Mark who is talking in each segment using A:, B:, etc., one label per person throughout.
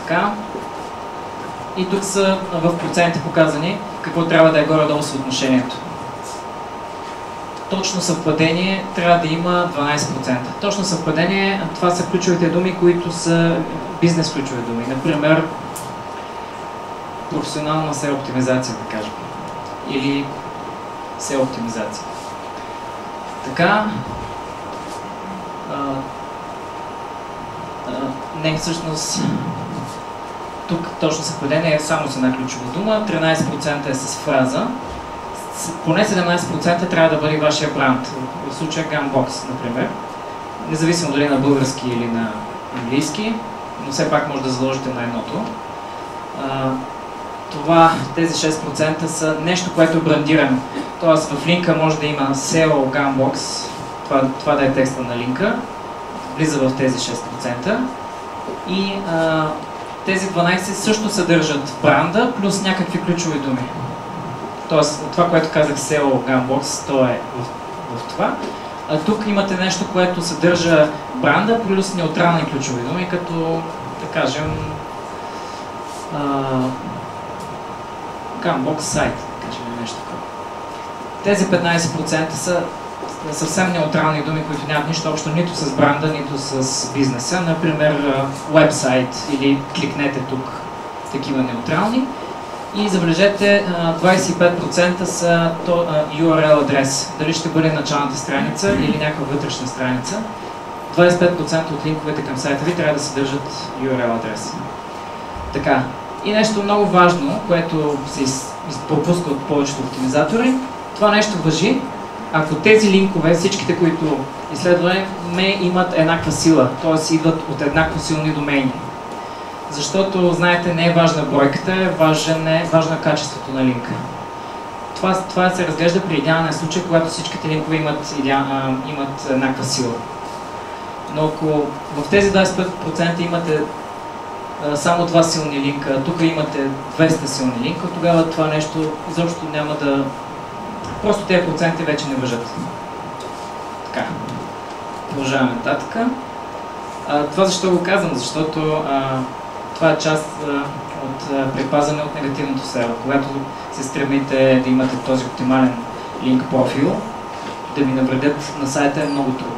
A: Така. И тук са в проценти показани какво трябва да е горе-долу съотношението. Точно съвпадение трябва да има 12%. Точно съвпадение, това са ключовите думи, които са бизнес ключови думи. Например, професионална SEO оптимизация, да кажем. Или SEO оптимизация. Така, не всъщност, тук точно съвпадение е само с една ключова дума, 13% е с фраза, поне 17% трябва да бъде вашия бранд, в случая Gunbox, например, независимо дали на български или на английски, но все пак може да заложите на едното. Тези 6% са нещо, което е брандирано. Тоест в линка може да има SEO Gunbox, това да е текста на линка, влиза в тези 6%. И тези 12 също съдържат бранда, плюс някакви ключови думи. Тоест, това, което казах SEO Gunbox, то е в това. А тук имате нещо, което съдържа бранда, плюс неутрални ключови думи, като, да кажем, Gunbox сайт, да кажем нещо такова. Тези 15% са съвсем неутрални думи, които нямат нищо общо нито с бранда, нито с бизнеса. Например, вебсайт или кликнете тук, такива неутрални. И забележете, 25% са URL адрес. Дали ще бъде началната страница или някаква вътрешна страница. 25% от линковете към сайта ви трябва да съдържат URL адрес. Така. И нещо много важно, което се пропуска от повечето оптимизатори, това нещо важи, ако тези линкове, всичките, които изследваме, имат еднаква сила, т.е. идват от еднакво силни домейни. Защото, знаете, не е важна бройката, важно е качеството на линка. Това се разглежда при идеалния случай, когато всичките линкове имат еднаква сила. Но ако в тези 25% имате само 2 силни линка, тук имате 200 силни линка, тогава това нещо изобщо няма да... Просто тези проценти вече не важат. Така. Продължаваме нататък. Това защо го казвам? Защото това е част от предпазване от негативното SEO. Когато се стремите да имате този оптимален линк профил, да ви навредят на сайта е много трудно.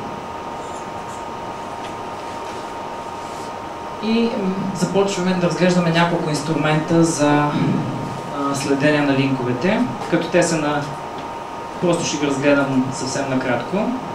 A: И започваме да разглеждаме няколко инструмента за следение на линковете, като те са на... Просто ще ги разгледам съвсем накратко.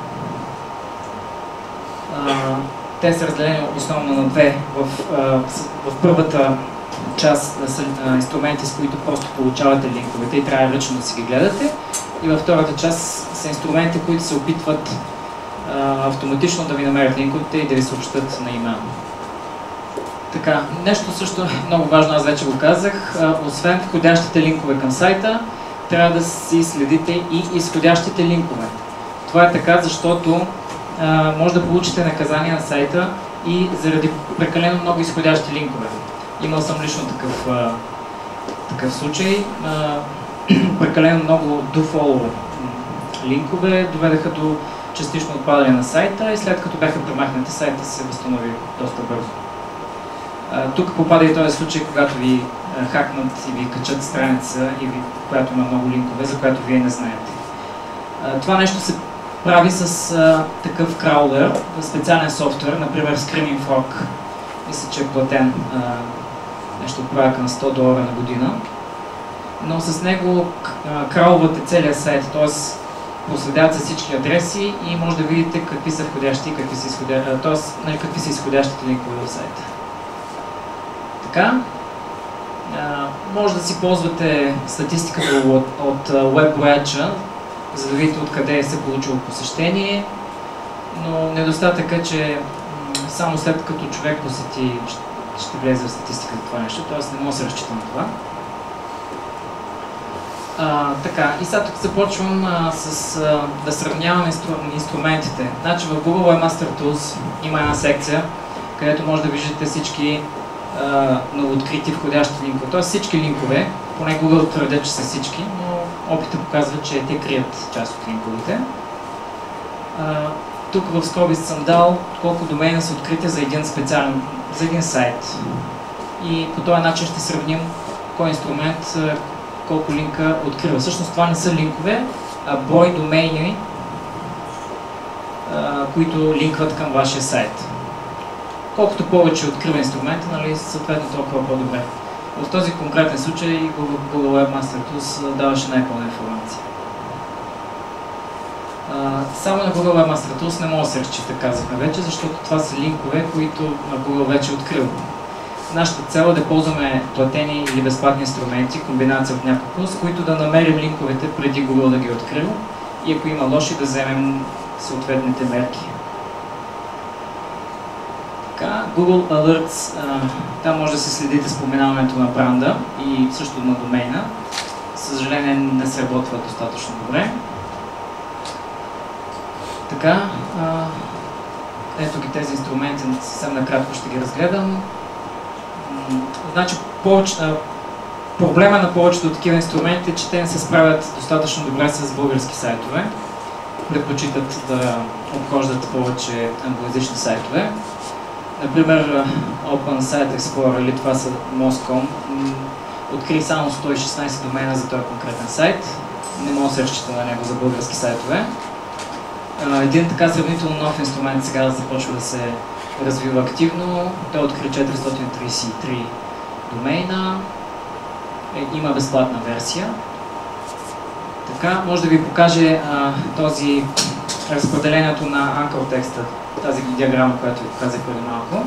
A: Те са разделени основно на две. В първата част са инструменти, с които просто получавате линковете и трябва ръчно да си ги гледате. И във втората част са инструменти, които се опитват автоматично да ви намерят линковете и да ви съобщат на имейл. Така, нещо също много важно, аз вече го казах, освен входящите линкове към сайта, трябва да си следите и изходящите линкове. Това е така, защото може да получите наказание на сайта и заради прекалено много изходящи линкове. Имал съм лично такъв случай. Прекалено много do-follow линкове доведаха до частично отпадане на сайта и след като бяха премахнати, сайта се възстанови доста бързо. Тук попада и този случай, когато ви хакнат и ви качат страница, която има много линкове, за която вие не знаете. Това нещо се прави с такъв краулер, специален софтуер, например Screaming Frog. Мисля, че е платен нещо от порядъка на $100 на година. Но с него краулвате целият сайт, т.е. проследяват се всички адреси и може да видите какви са входящи и какви са изходящите линкове в сайта. Така, може да си ползвате статистиката от веб-брояча, за да видите откъде се получило посещение, но недостатък е, че само след като човек посети ще влезе в статистиката това нещо, т.е. не може да се разчита на това. Така, и сега тук започвам да сравнявам инструментите. Значи в Google Webmaster Tools има една секция, където може да виждате всички новооткрити входящи линкове. Т.е. всички линкове, поне Google твърдят, че са всички, но опитът показва, че те крият част от линковете. Тук в скоби съм дал колко домейна са открити за един сайт. и по този начин ще сравним кой инструмент колко линка открива. Всъщност това не са линкове, а брой домейни, които линкват към вашия сайт. Колкото повече открива инструмента, нали, съответно толкова по-добре. В този конкретен случай Google Webmaster Tools даваше най-пълна информация. Само на Google Webmaster Tools не може да се разчита, казахме вече, защото това са линкове, които Google вече е открил. Нашата цел е да ползваме платени или безплатни инструменти, комбинация от няколко, с които да намерим линковете преди Google да ги е открил и ако има лоши, да вземем съответните мерки. Така, Google Alerts, там може да се следите споменаването на бранда и също на домейна. Съжаление не се работва достатъчно добре. Така, ето ги тези инструменти, съвсем накратко ще ги разгледам. Значи, проблема на повечето от такива инструменти е, че те не се справят достатъчно добре с български сайтове. Предпочитат да обхождат повече англоязични сайтове. Например, Open Site Explorer, или това са Moz.com, откри само 116 домена за този конкретен сайт. Не мога да се разчита на него за български сайтове. Един така сравнително нов инструмент сега започва да се развива активно. Той откри 433 домейна. Има безплатна версия. Така, може да ви покаже този разпределението на anchor текста, тази диаграма, която ви показах преди малко.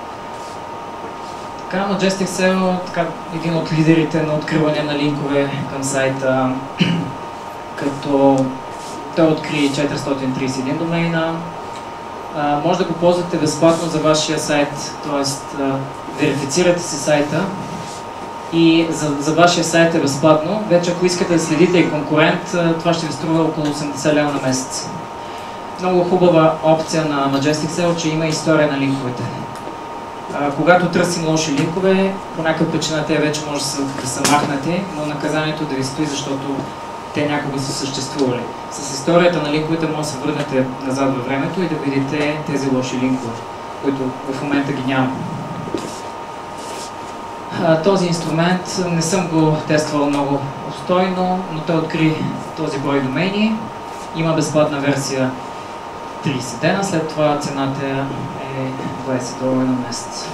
A: Така, Majestic SEO, така, един от лидерите на откриване на линкове към сайта, като той откри 431 домейна. Може да го ползвате безплатно за вашия сайт, т.е. верифицирате си сайта и за вашия сайт е безплатно. Вече ако искате да следите и конкурент, това ще ви струва около 80 лева на месец. Много хубава опция на Majestic SEO, че има история на линковете. Когато търсим лоши линкове, по някаква причина те вече може да са махнати, но наказанието да ви стои, защото те някога са съществували. С историята на линковете може да се върнете назад във времето и да видите тези лоши линкове, които в момента ги няма. Този инструмент не съм го тествал много обстойно, но той откри този брой домейни. Има безплатна версия 30 дена, след това цената е $20 на месец.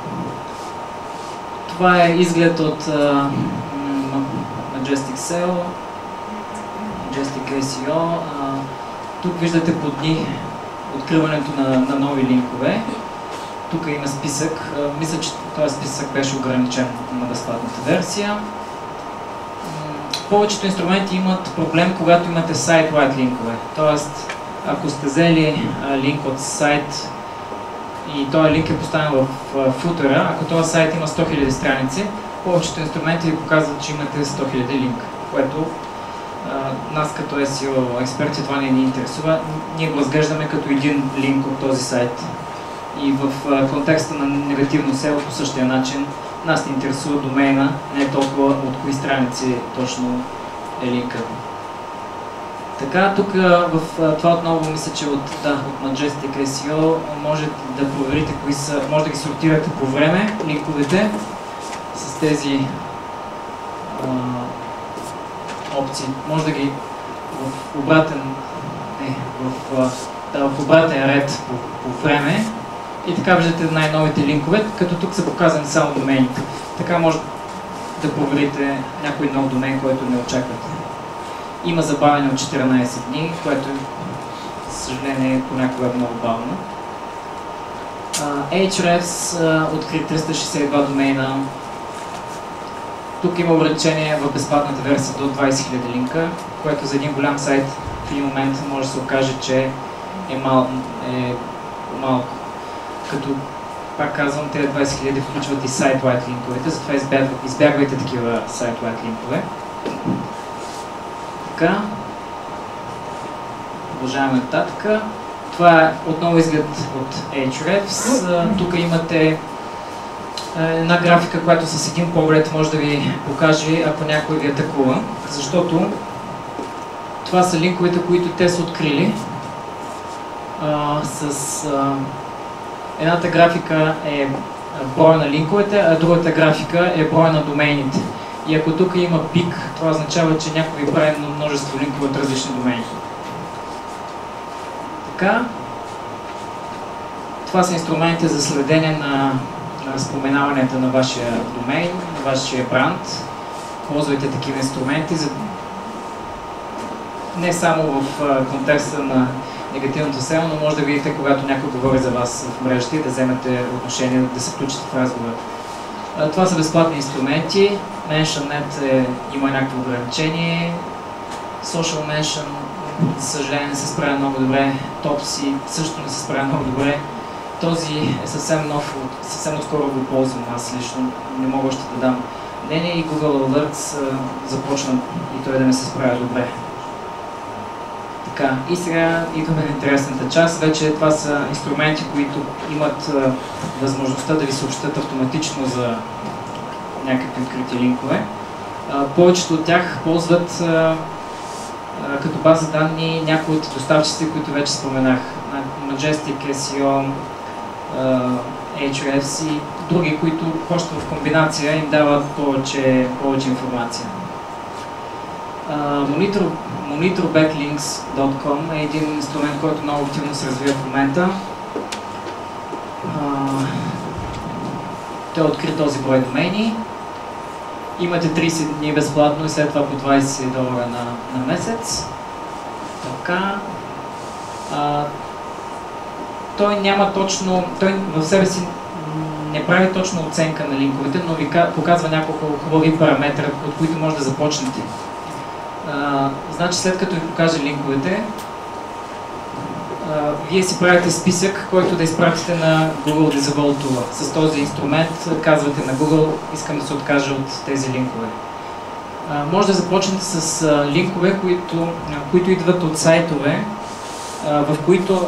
A: Това е изглед от Majestic SEO, Majestic SEO. Тук виждате по дни откриването на нови линкове. Тук има списък. Мисля, че този списък беше ограничен на безплатната версия. Повечето инструменти имат проблем, когато имате сайт-wide линкове. Тоест, ако сте взели линк от сайт и този линк е поставен в футера, ако този сайт има 100 000 страници, повечето инструменти ви показват, че имате 100 000 линка, което нас като SEO експерти това не ни интересува. Ние го разглеждаме като един линк от този сайт. И в контекста на негативно SEO по същия начин нас ни интересува домейна, не толкова от кои страници точно е линка. Така, тук в това отново мисля, че от Majestic SEO може да проверите кои са, може да ги сортирате по време, линковете, с тези опции. Може да ги в обратен ред по време и така виждате най-новите линкове, като тук са показани само домените. Така може да проверите някой нов домен, който не очаквате. Има забавяне от 14 дни, което, за съжаление, понякога е много бавно. Ahrefs откри 362 домейна. Тук има ограничение в безплатната версия до 20 000 линка, което за един голям сайт в един момент може да се окаже, че е малко. Като, пак казвам, тези 20 000 включват и сайт-wide линковете, затова избягвайте такива сайт-wide линкове. Така, продължаваме нататък. Това е отново изглед от Ahrefs. Тук имате една графика, която с един поглед може да ви покаже, ако някой ви атакува, защото това са линковете, които те са открили. Едната графика е броя на линковете, а другата графика е броя на домейните. И ако тук има пик, това означава, че някой ви прави множество линкове от различни домейни. Така. Това са инструментите за следение на споменаването на вашия домейн, на вашия бранд. Ползвайте такива инструменти, не само в контекста на негативното SEO, но може да видите, когато някой говори за вас в мрежата и да вземете отношение, да се включите в разговор. Това са безплатни инструменти. MentionNet има някакво ограничение. Social Mention, за съжаление, не се справя много добре. Topsy също не се справя много добре. Този е съвсем нов, съвсем отскоро го ползвам аз лично. Не мога още да дам мнение и Google Alerts започна и той да не се справя добре. Така, и сега идваме на интересната част. Вече това са инструменти, които имат възможността да ви съобщат автоматично за някакви открити линкове. Повечето от тях ползват като база данни някои от доставчиците, които вече споменах. Majestic, SEO, Ahrefs и други, които просто в комбинация им дават повече информация. MonitorBacklinks.com е един инструмент, който много активно се развива в момента. Той откри този брой домейни. Имате 30 дни безплатно и след това по $20 на месец. Така. Той няма точно, той в себе си не прави точно оценка на линковете, но ви показва няколко хубави параметри, от които може да започнете. Значи след като ви покаже линковете, вие си правите списък, който да изпратите на Google Disable Tool. С този инструмент казвате на Google, искам да се откажа от тези линкове. Може да започнете с линкове, които идват от сайтове, в които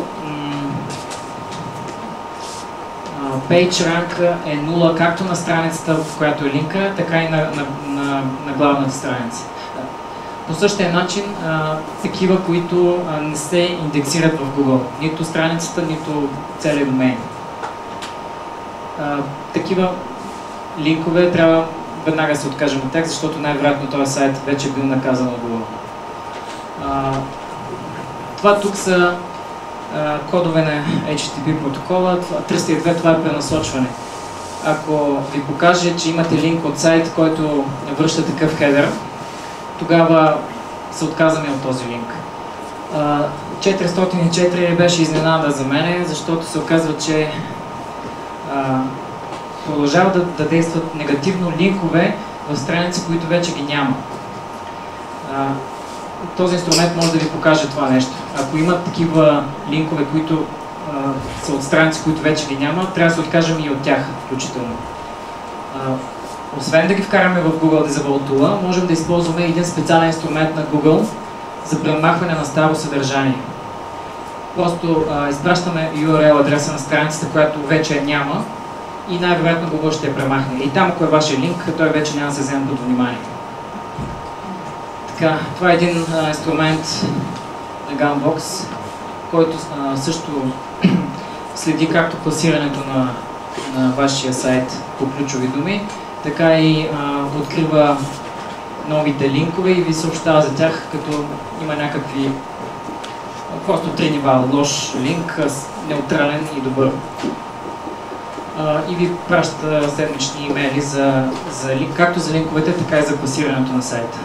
A: PageRank е 0 както на страницата, в която е линка, така и на главната страница. По същия начин, такива, които не се индексират в Google, нито страницата, нито целият домейн. Такива линкове трябва веднага да се откажем от текст, защото най-вероятно този сайт вече е бил наказан от Google. Това тук са кодове на HTTP протокола. 302 това е пренасочване. Ако ви покаже, че имате линк от сайт, който връща такъв хедър, тогава се отказваме от този линк. 404 беше изненада за мен, защото се оказва, че продължават да действат негативно линкове в страници, които вече ги няма. Този инструмент може да ви покаже това нещо. Ако има такива линкове, които са от страници, които вече ги няма, трябва да се откажем и от тях включително. Освен да ги вкараме в Google Disable Tool, можем да използваме един специален инструмент на Google за премахване на старо съдържание. Просто изпращаме URL адреса на страницата, която вече няма и най-вероятно Google ще я премахне. И там, ако е вашия линк, той вече няма да се вземе под внимание. Така, това е един инструмент на Gunbox, който също следи както класирането на вашия сайт по ключови думи, така и открива новите линкове и ви съобщава за тях, като има някакви просто три нива: лош линк, неутрален и добър. И ви праща седмични имейли както за линковете, така и за класирането на сайта.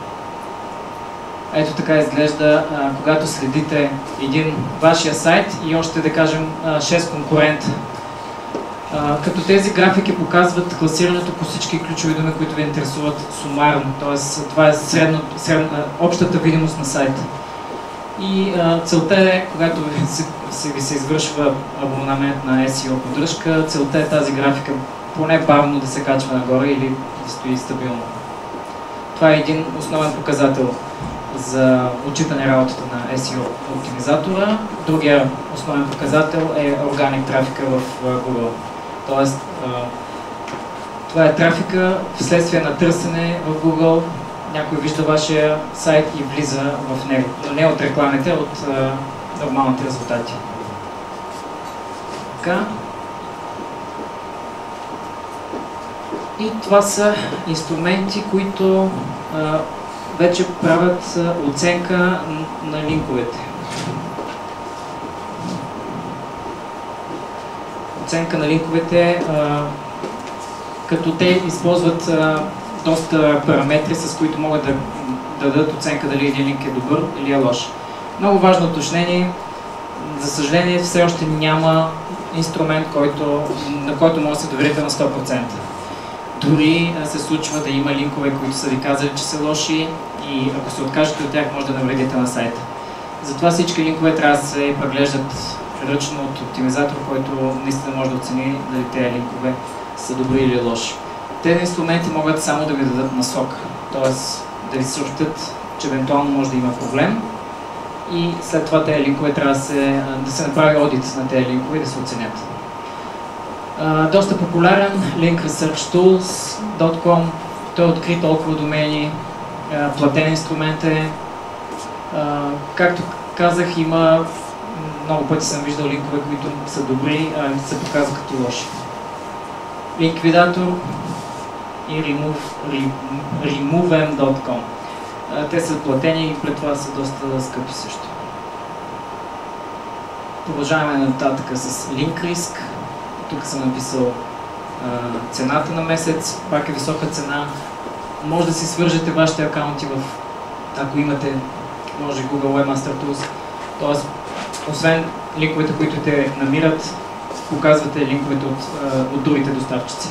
A: Ето така изглежда, когато следите вашия сайт и още, да кажем, 6 конкурента. Като тези графики показват класирането по всички ключови думи, които ви интересуват сумарно, т.е. това е общата видимост на сайта. И целта е, когато ви се извършва абонамент на SEO поддръжка, целта е тази графика поне бавно да се качва нагоре или да стои стабилно. Това е един основен показател за отчитане работата на SEO оптимизатора. Другия основен показател е органик трафика в Google. Тоест, това е трафика вследствие на търсене в Google. Някой вижда вашия сайт и влиза в него, но не от рекламите, а от нормалните резултати. Така. И това са инструменти, които вече правят оценка на линковете. Оценка на линковете, като те използват доста параметри, с които могат да дадат оценка дали един линк е добър или е лош. Много важно уточнение, за съжаление все още няма инструмент, на който може да се доверите на 100%. Дори се случва да има линкове, които са ви казали, че са лоши и ако се откажете от тях, може да навредите на сайта. Затова всички линкове трябва да се преглеждат ръчно от оптимизатор, който наистина може да оцени дали тези линкове са добри или лоши. Тези инструменти могат само да ви дадат насока, т.е. да ви съобщят, че евентуално може да има проблем и след това тези линкове трябва да се направи одит на тези линкове и да се оценят. Доста популярен linkresearchtools.com, той откри толкова домени, платен инструмент е. Както казах, има много пъти съм виждал линкове, които са добри, а се показват като лоши. Linkvidator и removem.com. Те са платени и пред това са доста скъпи също. Продължаваме нататък с LinkRisk. Тук съм написал цената на месец, пак е висока цена. Може да си свържете вашите акаунти ако имате, може Google Webmaster Tools. Тоест, освен линковете, които те намират, показвате линковете от другите доставчици.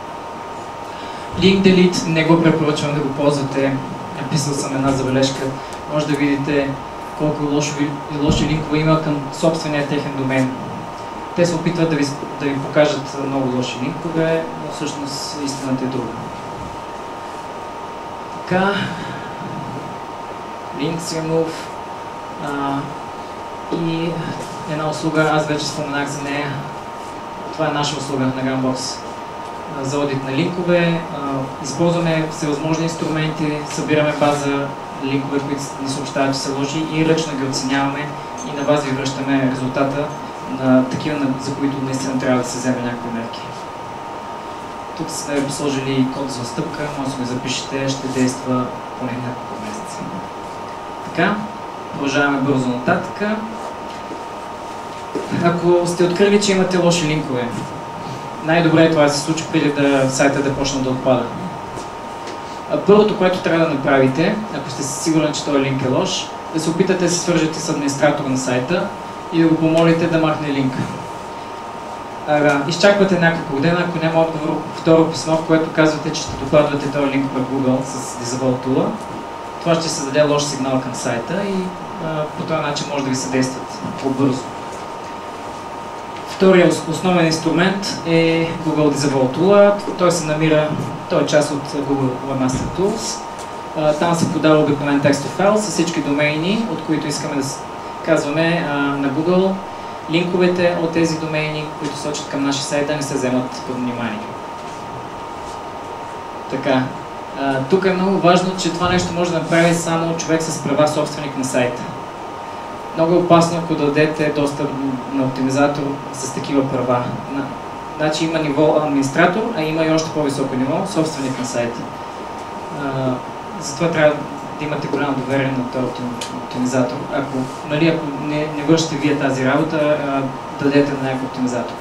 A: Link Delete не го препоръчвам да го ползвате. Написал съм една забележка. Може да видите колко лоши линкове има към собствения техен домен. Те се опитват да ви покажат много лоши линкове, но всъщност истината е друга. Така, Links Remove и една услуга, аз вече споменах за нея. Това е наша услуга на Gunbox за одит на линкове. Използваме всевъзможни инструменти, събираме база линкове, които ни съобщават, че са лоши и ръчно ги оценяваме и на вас ви връщаме резултата на такива, за които наистина трябва да се вземе някакви мерки. Тук сме сложили код за стъпка, може да го запишете, ще действа поне няколко месеца. Така, продължаваме бързо нататък. Ако сте открили, че имате лоши линкове, най-добре е това да се случи преди сайта да почне да отпада. Първото, което трябва да направите, ако сте сигурни, че този линк е лош, да се опитате да се свържете с администратора на сайта и да го помолите да махне линка. Изчаквате няколко дена, ако няма отговор, второ писмо, в което казвате, че ще докладвате този линк в Google с Disable Tool. Това ще създаде лош сигнал към сайта и по този начин може да ви съдействат по-бързо. Вторият основен инструмент е Google Disable Tool. Той е част от Google Webmaster Tools. Там се подава обикновен текстов файл с всички домейни, от които искаме да казваме на Google линковете от тези домейни, които сочат към нашия сайт, да не се вземат под внимание. Така, тук е много важно, че това нещо може да направи само човек с права собственик на сайта. Много опасно, ако дадете достъп на оптимизатор с такива права. Значи има ниво администратор, а има и още по-високо ниво собственик на сайта. Затова трябва да имате голямо доверие на този оптимизатор. Ако не вършите вие тази работа, дадете на някакъв оптимизатор.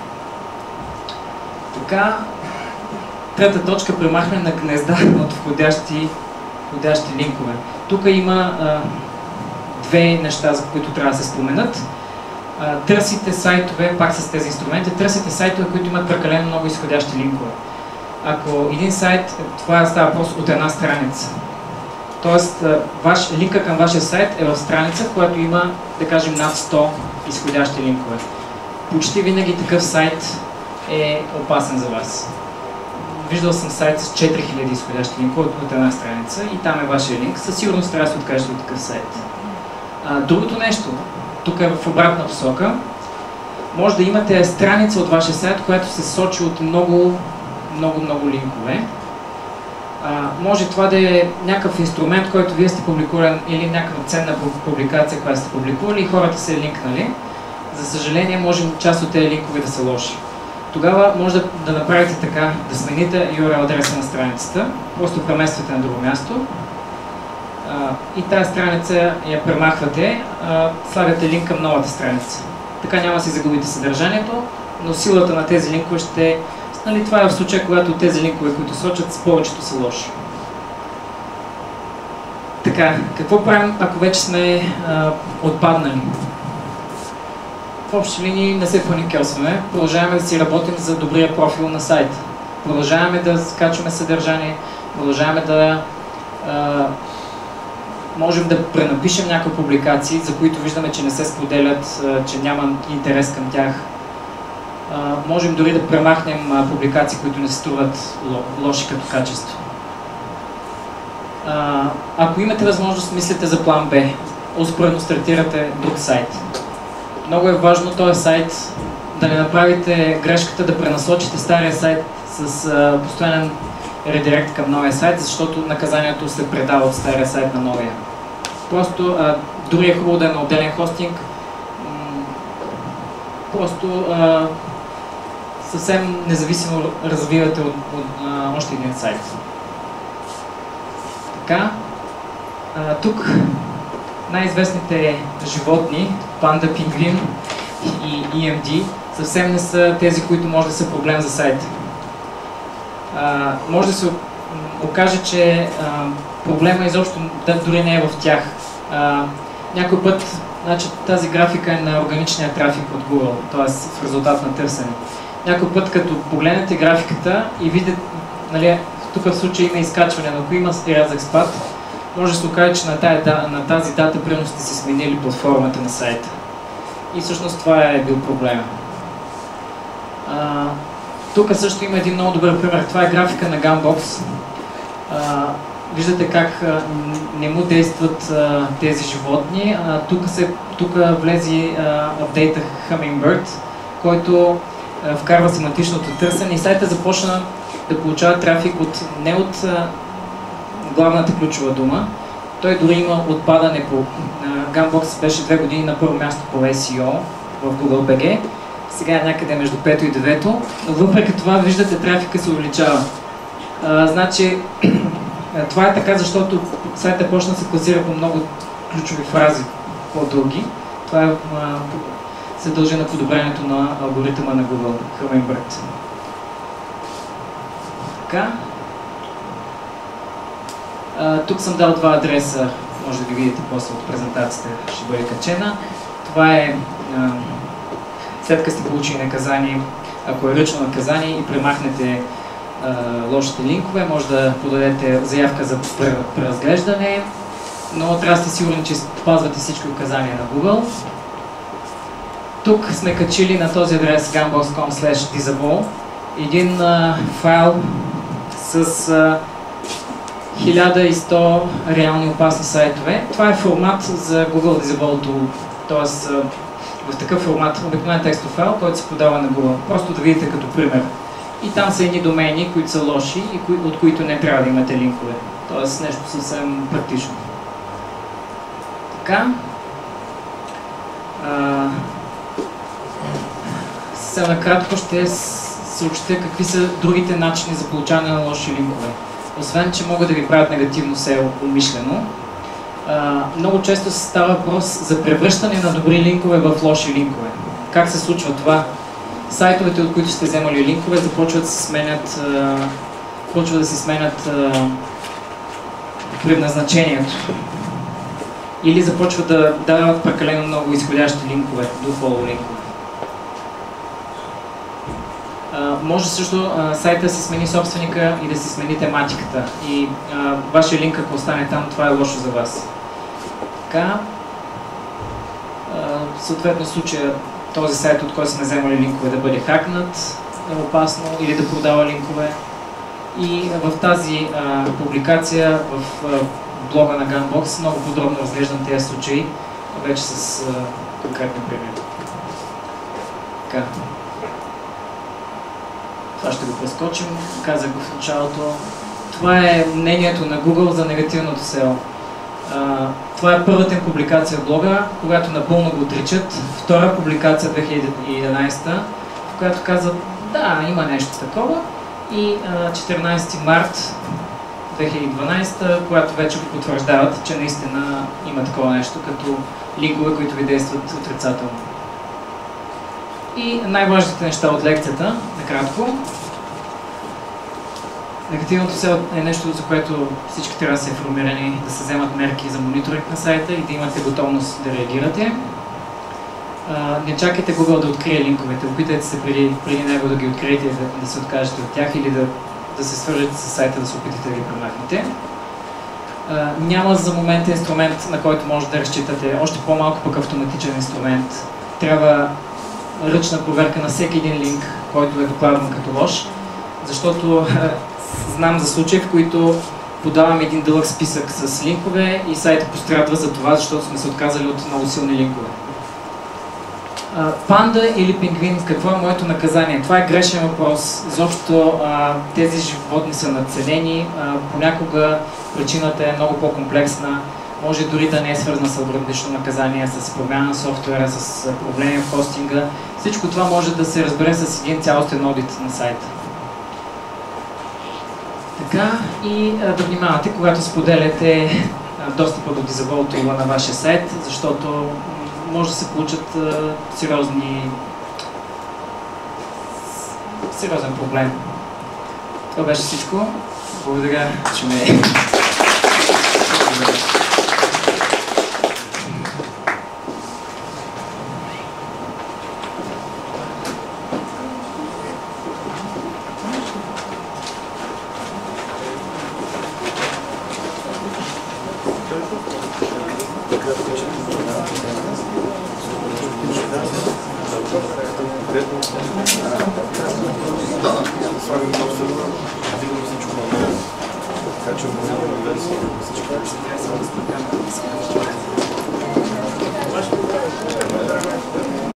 A: Така, трета точка, премахване на гнезда от входящи линкове. Тук има две неща, за които трябва да се споменат. Търсите сайтове, пак с тези инструменти, търсите сайтове, които имат прекалено много изходящи линкове. Ако един сайт, това става просто от една страница. Тоест, линка към вашия сайт е в страница, в която има, да кажем, над 100 изходящи линкове. Почти винаги такъв сайт е опасен за вас. Виждал съм сайт с 4000 изходящи линкове от една страница и там е вашия линк. Със сигурност трябва да се откажете от такъв сайт. Другото нещо, тук е в обратна посока, може да имате страница от вашия сайт, която се сочи от много линкове. Може това да е някакъв инструмент, който вие сте публикували или някаква ценна публикация, която сте публикували и хората се линкнали. За съжаление, може част от тези линкове да са лоши. Тогава може да направите така, да смените URL адреса на страницата, просто премествате на друго място и тази страница я премахвате, слагате линк към новата страница. Така няма да си загубите съдържанието, но силата на тези линкове ще... Нали, това е в случая, когато тези линкове, които сочат, с повечето са лоши. Така, какво правим, ако вече сме отпаднали? В общи линии не се паникьосваме, продължаваме да си работим за добрия профил на сайта. Продължаваме да скачваме съдържание, продължаваме да можем да пренапишем някои публикации, за които виждаме, че не се споделят, че няма интерес към тях. Можем дори да премахнем публикации, които не се струват лоши като качество. Ако имате възможност, мислите за план Б. Успоредно стартирате друг сайт. Много е важно този сайт да не направите грешката да пренасочите стария сайт с постоянен редирект към новия сайт, защото наказанието се предава от стария сайт на новия. Просто дори е хубаво да е на отделен хостинг. Просто съвсем независимо развивате от още един сайт. Така, тук най-известните животни, панда, пингвин и EMD, съвсем не са тези, които може да са проблем за сайта. Може да се окаже, че проблема изобщо дори не е в тях. Някой път, значи, тази графика е на органичния трафик от Google, т.е. в резултат на търсене. Някой път, като погледнете графиката и видите, нали, тук в случай има изкачване, но ако има рязък спад, може да се окаже, че на тази дата примерно сте си сменили платформата на сайта. И всъщност това е бил проблема. Тук също има един много добър пример. Това е графика на Gunbox. Виждате как не му действат тези животни. Тук влезе апдейта Hummingbird, който вкарва семантичното търсене и сайта започна да получава трафик не от главната ключова дума. Той дори има отпадане по... Gunbox беше 2 години на първо място по SEO в Google BG. Сега е някъде между 5-то и 9-то, но въпреки това виждате, трафика се увеличава. Значи, това е така, защото сайта почна да се класира по много ключови фрази по-дълги. Това се дължи на подобрението на алгоритъма на Google Hummingbird. Така. Тук съм дал два адреса, може да ги видите после от презентацията, ще бъде качена. Това е след като сте получили наказание, ако е ръчно наказание и премахнете лошите линкове, може да подадете заявка за преразглеждане, но трябва да сте сигурни, че спазвате всички указания на Google. Тук сме качили на този адрес gunbox.com/disable един файл с 1100 реални опасни сайтове. Това е формат за Google Disable Tool, т.е. в такъв формат, обикновен текстов файл, който се подава на Google. Просто да видите като пример. И там са едни домейни, които са лоши и от които не трябва да имате линкове. Тоест нещо съвсем практично. Така. Съвсем накратко ще съобщя какви са другите начини за получаване на лоши линкове. Освен, че могат да ви правят негативно SEO умишлено, много често се става въпрос за превръщане на добри линкове в лоши линкове. Как се случва това? Сайтовете, от които сте вземали линкове, започват да се сменят предназначението. Или започват да дават прекалено много изходящи линкове, do-follow линкове. Може също сайта да си смени собственика и да си смени тематиката. И вашия линк, ако остане там, това е лошо за вас. Така, съответно в случая този сайт, от който сме вземали линкове, да бъде хакнат, е опасно, или да продава линкове. И в тази публикация в блога на Gunbox много подробно разглеждам тези случаи, вече с конкретни примери. Така. Това ще го прескочим, казах го в началото. Това е мнението на Google за негативното SEO. Това е първата им публикация в блога, когато напълно го отричат. Втора публикация 2011, в която казват, Да, има нещо такова. И 14 март 2012, когато вече го потвърждават, че наистина има такова нещо, като линкове, които ви действат отрицателно. И най-важните неща от лекцията, накратко. Негативното SEO е нещо, за което всички трябва да са информирани, да се вземат мерки за мониторинг на сайта и да имате готовност да реагирате. Не чакайте Google да открие линковете, опитайте се преди него да ги откриете и да се откажете от тях или да се свържете с сайта, да се опитате да ги премахнете. Няма за момента инструмент, на който може да разчитате, още по-малко пък автоматичен инструмент. Трябва ръчна проверка на всеки един линк, който е докладван като лош, защото знам за случаи, в които подавам един дълъг списък с линкове и сайтът пострадва за това, защото сме се отказали от много силни линкове. Панда или пингвин, какво е моето наказание? Това е грешен въпрос. Изобщо тези животни са надценени. Понякога причината е много по-комплексна. Може дори да не е свързана с алгоритмично наказание, с промяна на софтуера, с проблеми в хостинга. Всичко това може да се разбере с един цялостен одит на сайта. Така, и да внимавате, когато споделяте достъпа до Disable Tool на вашия сайт, защото може да се получат сериозен проблем. Това беше всичко. Благодаря, че ме...
B: Така че